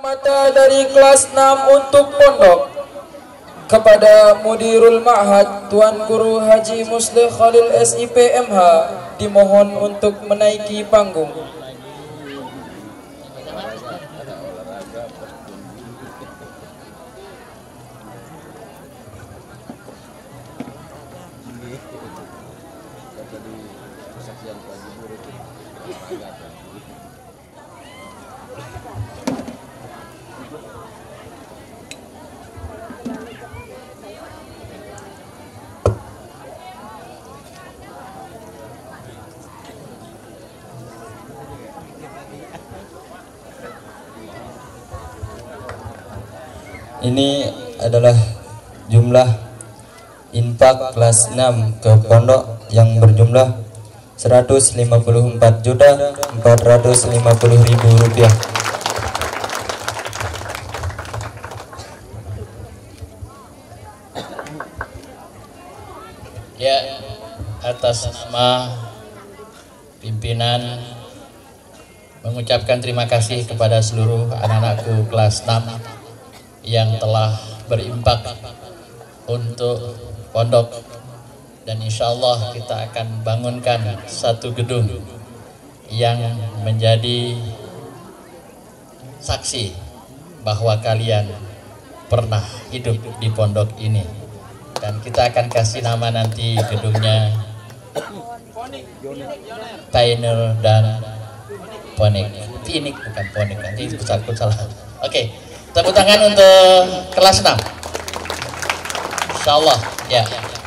mata dari kelas 6 untuk pondok kepada Mudirul Ma'had Tuan Guru Haji Muslih Khalil SIPMH dimohon untuk menaiki panggung. Ini adalah jumlah infak kelas 6 ke pondok yang berjumlah Rp154.450.000. Ya, atas nama pimpinan mengucapkan terima kasih kepada seluruh anak-anakku kelas 6 yang telah berimpak untuk pondok, dan insya Allah kita akan bangunkan satu gedung yang menjadi saksi bahwa kalian pernah hidup di pondok ini, dan kita akan kasih nama nanti gedungnya Pioneer dan Ponik. Pinik bukan Ponik, nanti aku salah. Oke, tepuk tangan untuk kelas 6. Insyaallah ya.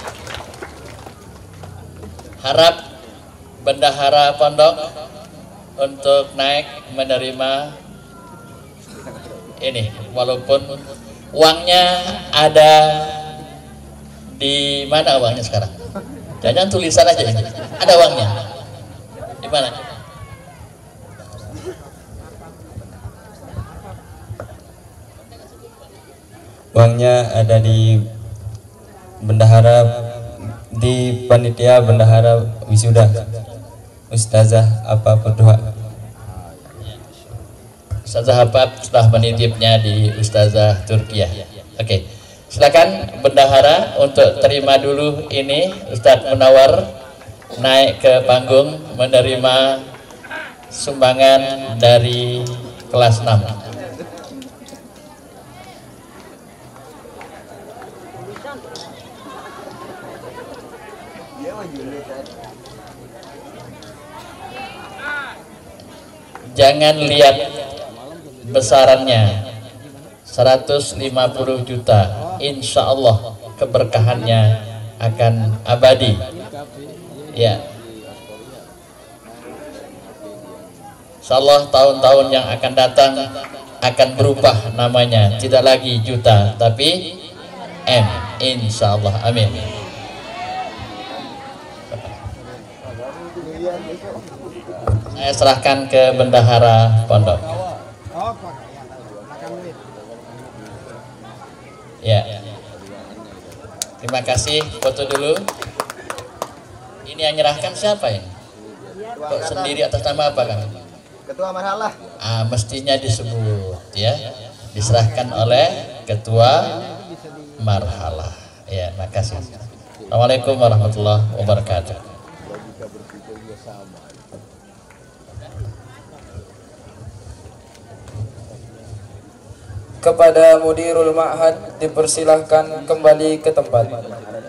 Harap bendahara pondok untuk naik menerima ini, walaupun uangnya ada di mana. Uangnya sekarang jangan tulisan aja ini. Ada uangnya di mana? Uangnya ada di bendahara, di panitia bendahara wisuda Ustazah apa Pedua. Ustazah Hapab telah menitipnya di Ustazah Turkiyah. Oke, silakan bendahara untuk terima dulu ini. Ustadz Munawar naik ke panggung menerima sumbangan dari kelas 6. Jangan lihat besarannya, 150 juta, insya Allah keberkahannya akan abadi ya. Insya Allah tahun-tahun yang akan datang akan berubah namanya, tidak lagi juta tapi M, insya Allah, amin. Saya serahkan ke bendahara pondok. Ya, terima kasih. Foto dulu. Ini yang menyerahkan siapa ini? Kok sendiri atas nama apa kan? Ketua Marhalah. Mestinya disebut ya, diserahkan oleh Ketua Marhalah. Ya, makasih. Assalamualaikum warahmatullahi wabarakatuh. Kepada Mudirul Ma'had dipersilahkan kembali ke tempat.